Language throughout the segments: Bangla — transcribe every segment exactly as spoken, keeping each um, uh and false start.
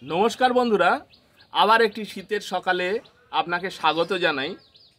नमस्कार बंधुरा आबार एक शीतेर सकाले आपनाके स्वागत जानाई।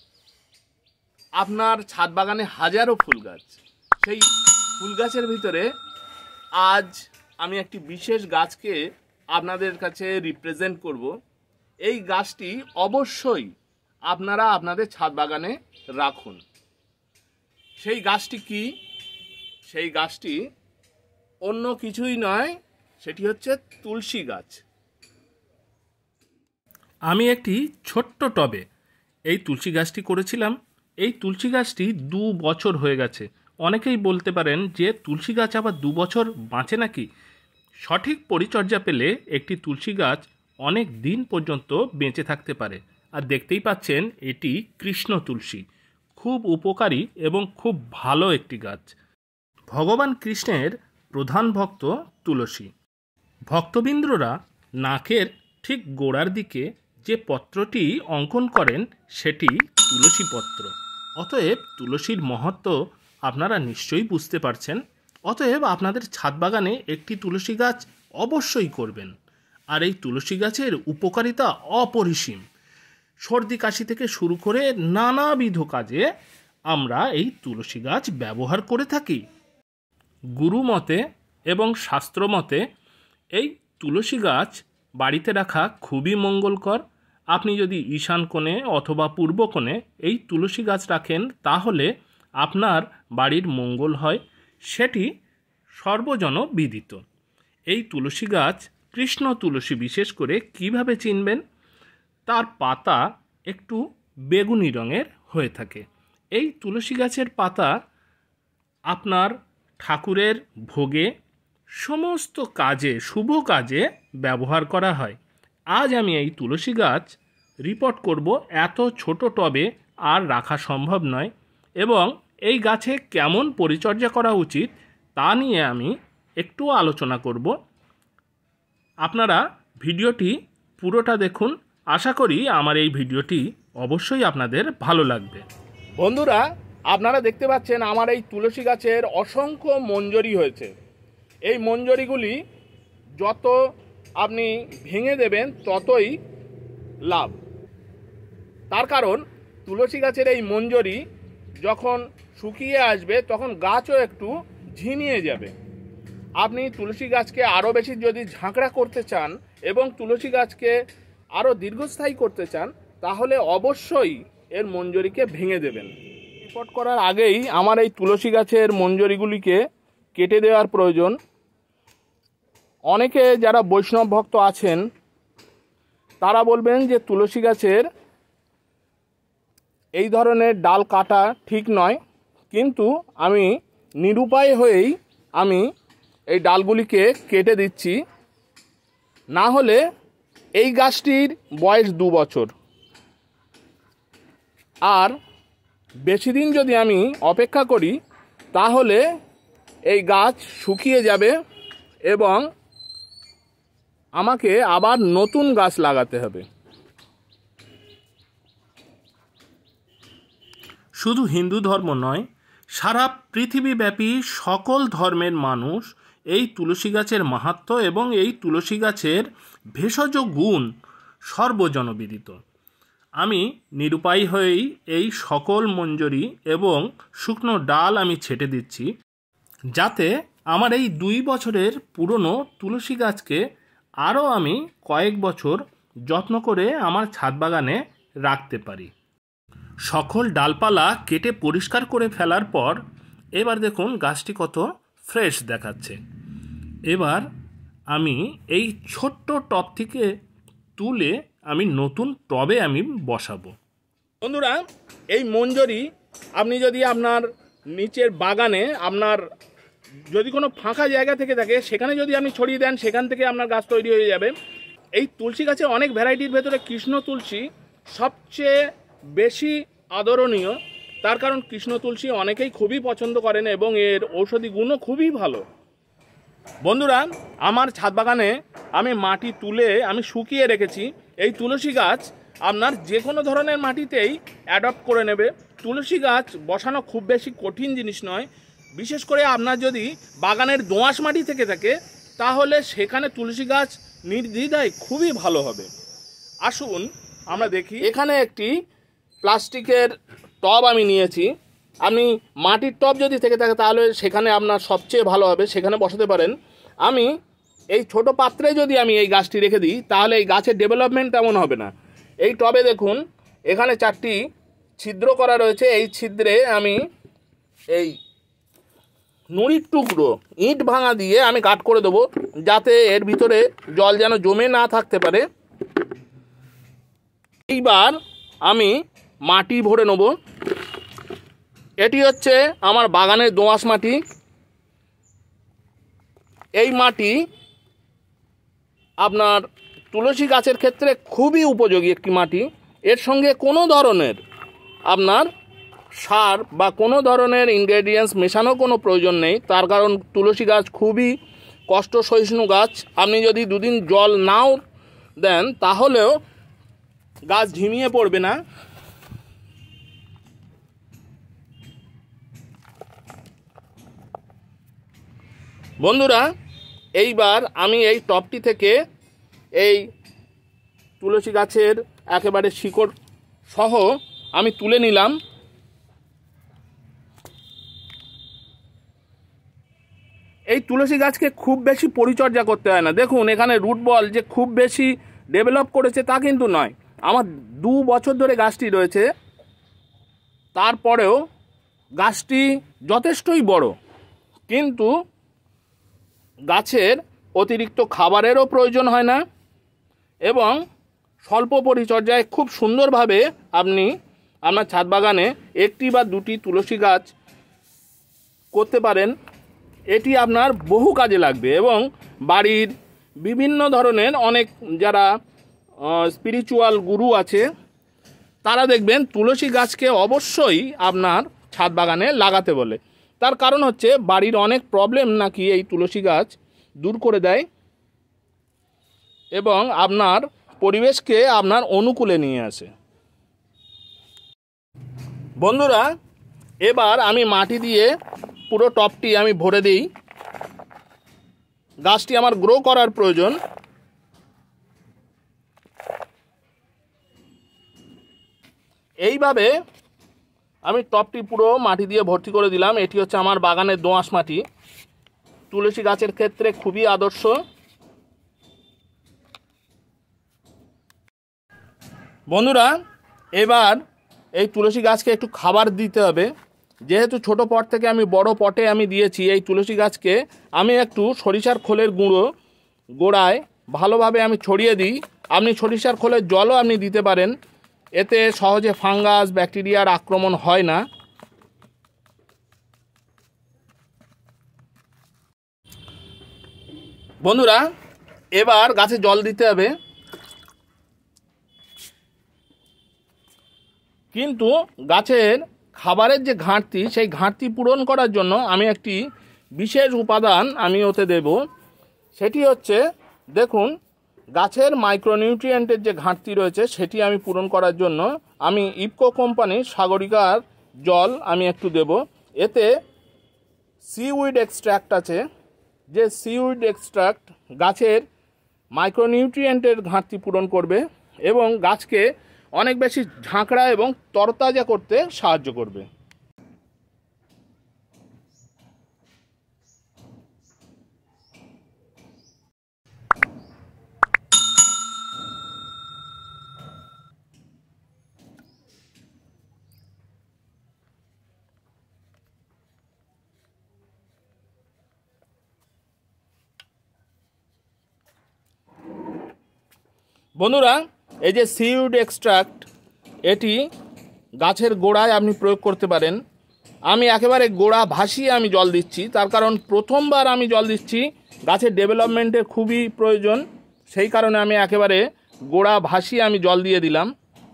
आपनार छाद बागाने हजारों फुल गाछ, सेई फुल गाछेर भितरे आज आमी एकटी विशेष गाछके आपनादेर काछे रिप्रेजेंट करब। एई गाछटी अवश्यई आपनारा आपनादेर छाद बागाने राखुन। सेई गाछटी कि? सेई गाछटी अन्य किछुई नय, सेटी हच्छे तुलसी गाछ। আমি একটি ছোট্ট টবে এই তুলসী গাছটি করেছিলাম। এই তুলসী গাছটি দু বছর হয়ে গেছে। অনেকেই বলতে পারেন যে তুলসী গাছ আবার দু বছর বাঁচে নাকি? সঠিক পরিচর্যা পেলে একটি তুলসী গাছ অনেক দিন পর্যন্ত বেঁচে থাকতে পারে। আর দেখতেই পাচ্ছেন এটি কৃষ্ণ তুলসী, খুব উপকারী এবং খুব ভালো একটি গাছ। ভগবান কৃষ্ণের প্রধান ভক্ত তুলসী। ভক্তবৃন্দরা নাকের ঠিক গোড়ার দিকে যে পত্রটি অঙ্কন করেন সেটি তুলসী পত্র। অতএব তুলসীর মহত্ব আপনারা নিশ্চয়ই বুঝতে পারছেন। অতএব আপনাদের ছাদ বাগানে একটি তুলসী গাছ অবশ্যই করবেন। আর এই তুলসী গাছের উপকারিতা অপরিসীম। সর্দি কাশি থেকে শুরু করে নানাবিধ কাজে আমরা এই তুলসী গাছ ব্যবহার করে থাকি। গুরুমতে এবং শাস্ত্রমতে এই তুলসী গাছ বাড়িতে রাখা খুবই মঙ্গলকর। আপনি যদি ঈশান কোণে অথবা পূর্ব কোণে এই তুলসী গাছ রাখেন তাহলে আপনার বাড়ির মঙ্গল হয়, সেটি সর্বজন বিদিত। এই তুলসী গাছ কৃষ্ণ তুলসী বিশেষ করে কিভাবে চিনবেন? তার পাতা একটু বেগুনি রঙের হয়ে থাকে। এই তুলসী গাছের পাতা আপনার ঠাকুরের ভোগে সমস্ত কাজে, শুভ কাজে ব্যবহার করা হয়। আজ আমি এই তুলসী গাছ রিপোর্ট করব। এত ছোট টবে আর রাখা সম্ভব নয় এবং এই গাছে কেমন পরিচর্যা করা উচিত তা নিয়ে আমি একটু আলোচনা করব। আপনারা ভিডিওটি পুরোটা দেখুন। আশা করি আমার এই ভিডিওটি অবশ্যই আপনাদের ভালো লাগবে। বন্ধুরা, আপনারা দেখতে পাচ্ছেন আমার এই তুলসী গাছের অসংখ্য মঞ্জরি হয়েছে। এই মঞ্জরিগুলি যত আপনি ভেঙে দেবেন ততই লাভ। তার কারণ তুলসী গাছের এই মঞ্জরি যখন শুকিয়ে আসবে তখন গাছও একটু ঝিমিয়ে যাবে। আপনি তুলসী গাছকে আরও বেশি যদি ঝাঁকড়া করতে চান এবং তুলসী গাছকে আরও দীর্ঘস্থায়ী করতে চান তাহলে অবশ্যই এর মঞ্জরিকে ভেঙে দেবেন। রিপোর্ট করার আগেই আমার এই তুলসী গাছের মঞ্জরিগুলিকে কেটে দেওয়ার প্রয়োজন। অনেকে যারা বৈষ্ণব ভক্ত আছেন তারা বলবেন যে তুলসী গাছের এই ধরনের ডাল কাটা ঠিক নয়, কিন্তু আমি নিরুপায় হয়েই আমি এই ডালগুলিকে কেটে দিচ্ছি। না হলে এই গাছটির বয়স দু বছর, আর বেশি দিন যদি আমি অপেক্ষা করি তাহলে এই গাছ শুকিয়ে যাবে এবং আমাকে আবার নতুন গাছ লাগাতে হবে। শুধু হিন্দু ধর্ম নয়, সারা পৃথিবীব্যাপী সকল ধর্মের মানুষ এই তুলসী গাছের মাহাত্ম্য এবং এই তুলসী গাছের ভেষজ গুণ সর্বজনবিদিত। আমি নিরুপায় হয়েই এই সকল মঞ্জরি এবং শুকনো ডাল আমি ছেটে দিচ্ছি, যাতে আমার এই দুই বছরের পুরনো তুলসী গাছকে আরও আমি কয়েক বছর যত্ন করে আমার ছাদ বাগানে রাখতে পারি। সকল ডালপালা কেটে পরিষ্কার করে ফেলার পর এবার দেখুন গাছটি কত ফ্রেশ দেখাচ্ছে। এবার আমি এই ছোট্ট টব থেকে তুলে আমি নতুন টবে আমি বসাবো। বন্ধুরা, এই মঞ্জরি আপনি যদি আপনার নিচের বাগানে আপনার যদি কোনো ফাঁকা জায়গা থেকে থাকে সেখানে যদি আপনি ছড়িয়ে দেন সেখান থেকে আপনার গাছ তৈরি হয়ে যাবে। এই তুলসী গাছে অনেক ভ্যারাইটির ভেতরে কৃষ্ণ তুলসী সবচেয়ে বেশি আদরণীয়। তার কারণ কৃষ্ণ তুলসী অনেকেই খুবই পছন্দ করেন এবং এর ঔষধি গুণও খুবই ভালো। বন্ধুরা, আমার ছাদ বাগানে আমি মাটি তুলে আমি শুকিয়ে রেখেছি। এই তুলসী গাছ আপনার যে কোনো ধরনের মাটিতেই অ্যাডপ্ট করে নেবে। তুলসী গাছ বসানো খুব বেশি কঠিন জিনিস নয়। বিশেষ করে আপনার যদি বাগানের দোআঁশ মাটি থেকে থাকে তাহলে সেখানে তুলসী গাছ নির্দ্বিধায় খুবই ভালো হবে। আসুন আমরা দেখি। এখানে একটি প্লাস্টিকের টব আমি নিয়েছি। আপনি মাটির টব যদি থেকে থাকে তাহলে সেখানে আপনার সবচেয়ে ভালো হবে, সেখানে বসাতে পারেন। আমি এই ছোট পাত্রে যদি আমি এই গাছটি রেখে দিই তাহলে এই গাছের ডেভেলপমেন্ট তেমন হবে না। এই টবে দেখুন এখানে চারটি ছিদ্র করা রয়েছে। এই ছিদ্রে আমি এই নুড়ির টুকরো ইট ভাঙা দিয়ে আমি কাট করে দেবো, যাতে এর ভিতরে জল যেন জমে না থাকতে পারে। এইবার আমি মাটি ভরে নেব। এটি হচ্ছে আমার বাগানের দোআঁশ মাটি। এই মাটি আপনার তুলসী গাছের ক্ষেত্রে খুবই উপযোগী একটি মাটি। এর সঙ্গে কোনো ধরনের আপনার সার বা কোনো ধরনের ইনগ্রেডিয়েন্টস মেশানো কোনো প্রয়োজন নেই, তার কারণ তুলসী গাছ খুবই কষ্ট সহিষ্ণু গাছ। আপনি যদি দুদিন জল নাও দেন তাহলেও গাছ ঝিমিয়ে পড়বে না। বন্ধুরা, এইবার আমি এই টবটি থেকে এই তুলসী গাছের একেবারে শিকড় সহ আমি তুলে নিলাম। এই তুলসী গাছকে খুব বেশি পরিচর্যা করতে হয় না। দেখুন এখানে রুট বল যে খুব বেশি ডেভেলপ করেছে তা কিন্তু নয়। আমার দু বছর ধরে গাছটি রয়েছে, তারপরেও গাছটি যথেষ্টই বড়, কিন্তু গাছের অতিরিক্ত খাবারেরও প্রয়োজন হয় না এবং স্বল্প পরিচর্যায় খুব সুন্দরভাবে আপনি আপনার ছাদ বাগানে একটি বা দুটি তুলসী গাছ করতে পারেন। এটি আপনার বহু কাজে লাগবে এবং বাড়ির বিভিন্ন ধরনের অনেক যারা স্পিরিচুয়াল গুরু আছে তারা দেখবেন তুলসী গাছকে অবশ্যই আপনার ছাদ বাগানে লাগাতে বলে। তার কারণ হচ্ছে বাড়ির অনেক প্রবলেম নাকি এই তুলসী গাছ দূর করে দেয় এবং আপনার পরিবেশকে আপনার অনুকূলে নিয়ে আসে। বন্ধুরা, এবার আমি মাটি দিয়ে পুরো টবটি আমি ভরে দিই। গাছটি আমার গ্রো করার প্রয়োজন। এইভাবে আমি টবটি পুরো মাটি দিয়ে ভর্তি করে দিলাম। এটি হচ্ছে আমার বাগানের দোআঁশ মাটি, তুলসী গাছের ক্ষেত্রে খুবই আদর্শ। বন্ধুরা, এবার এই তুলসী গাছকে একটু খাবার দিতে হবে। যেহেতু ছোট পট থেকে আমি বড় পটে আমি দিয়েছি, এই তুলসী গাছকে আমি একটু সরিষার খোলের গুঁড়ো গোড়ায় ভালোভাবে আমি ছড়িয়ে দিই। আপনি সরিষার খোলের জলও আপনি দিতে পারেন, এতে সহজে ফাঙ্গাস ব্যাকটেরিয়ার আক্রমণ হয় না। বন্ধুরা, এবার গাছে জল দিতে হবে, কিন্তু গাছের খাবারের যে ঘাটতি সেই ঘাটতি পূরণ করার জন্য আমি একটি বিশেষ উপাদান আমি ওতে দেব। সেটি হচ্ছে, দেখুন গাছের মাইক্রোনিউট্রিয়েন্টের যে ঘাটতি রয়েছে সেটি আমি পূরণ করার জন্য আমি ইফকো কোম্পানির সাগরিকার জল আমি একটু দেব। এতে সিউইড এক্সট্র্যাক্ট আছে, যে সিউইড এক্সট্র্যাক্ট গাছের মাইক্রোনিউট্রিয়েন্টের ঘাটতি পূরণ করবে এবং গাছকে অনেক বেশি ঝাঁকড়া এবং তরতাজা করতে সাহায্য করবে। বন্ধুরা, এই যে সিউড এক্সট্রাক্ট এটি গাছের গোড়ায় আপনি প্রয়োগ করতে পারেন। আমি একেবারে গোড়া ভাসিয়ে আমি জল দিচ্ছি, তার কারণ প্রথমবার আমি জল দিচ্ছি, গাছের ডেভেলপমেন্টের খুবই প্রয়োজন, সেই কারণে আমি একেবারে গোড়া ভাসিয়ে আমি জল দিয়ে দিলাম।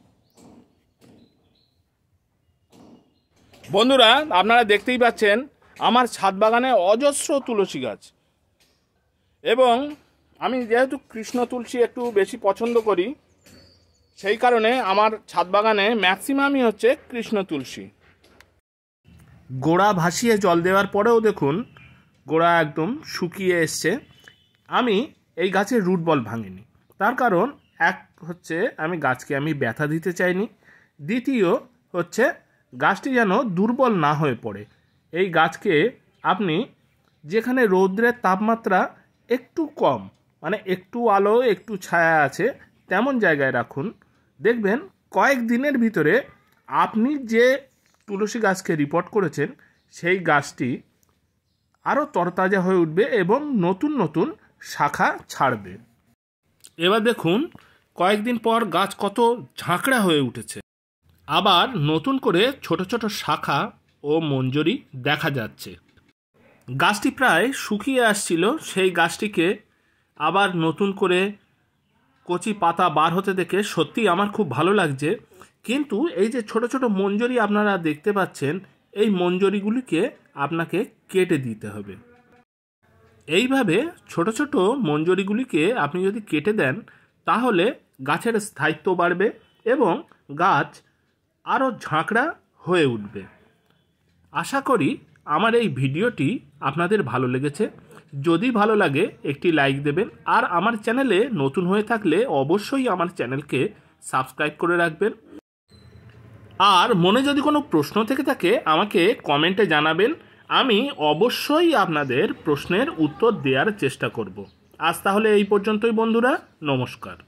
বন্ধুরা, আপনারা দেখতেই পাচ্ছেন আমার ছাদ বাগানে অজস্র তুলসী গাছ, এবং আমি যেহেতু কৃষ্ণ তুলসী একটু বেশি পছন্দ করি সেই কারণে আমার ছাদ বাগানে ম্যাক্সিমামই হচ্ছে কৃষ্ণ তুলসী। গোড়া ভাসিয়ে জল দেওয়ার পরেও দেখুন গোড়া একদম শুকিয়ে এসছে। আমি এই গাছের রুট বল ভাঙিনি। তার কারণ এক হচ্ছে আমি গাছকে আমি ব্যথা দিতে চাইনি, দ্বিতীয় হচ্ছে গাছটি যেন দুর্বল না হয়ে পড়ে। এই গাছকে আপনি যেখানে রৌদ্রের তাপমাত্রা একটু কম, মানে একটু আলো একটু ছায়া আছে, তেমন জায়গায় রাখুন। দেখবেন কয়েক দিনের ভিতরে আপনি যে তুলসী গাছকে রিপোর্ট করেছেন সেই গাছটি আরও তরতাজা হয়ে উঠবে এবং নতুন নতুন শাখা ছাড়বে। এবার দেখুন কয়েকদিন পর গাছ কত ঝাঁকড়া হয়ে উঠেছে, আবার নতুন করে ছোট ছোট শাখা ও মঞ্জরি দেখা যাচ্ছে। গাছটি প্রায় শুকিয়ে আসছিল, সেই গাছটিকে আবার নতুন করে কচি পাতা বার হতে দেখে সত্যি আমার খুব ভালো লাগছে। কিন্তু এই যে ছোট ছোট মঞ্জরি আপনারা দেখতে পাচ্ছেন, এই মঞ্জরিগুলিকে আপনাকে কেটে দিতে হবে। এইভাবে ছোট ছোট মঞ্জরিগুলিকে আপনি যদি কেটে দেন তাহলে গাছের স্থায়িত্ব বাড়বে এবং গাছ আরও ঝাঁকড়া হয়ে উঠবে। আশা করি আমার এই ভিডিওটি আপনাদের ভালো লেগেছে। যদি ভালো লাগে একটি লাইক দেবেন, আর আমার চ্যানেলে নতুন হয়ে থাকলে অবশ্যই আমার চ্যানেলকে সাবস্ক্রাইব করে রাখবেন। আর মনে যদি কোনো প্রশ্ন থেকে থাকে আমাকে কমেন্টে জানাবেন, আমি অবশ্যই আপনাদের প্রশ্নের উত্তর দেওয়ার চেষ্টা করব। আজ তাহলে এই পর্যন্তই বন্ধুরা, নমস্কার।